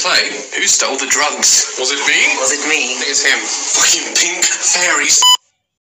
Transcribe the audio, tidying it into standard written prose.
play Who Stole the Drugs? Was it me? Was it me? It's him. Fucking pink fairies.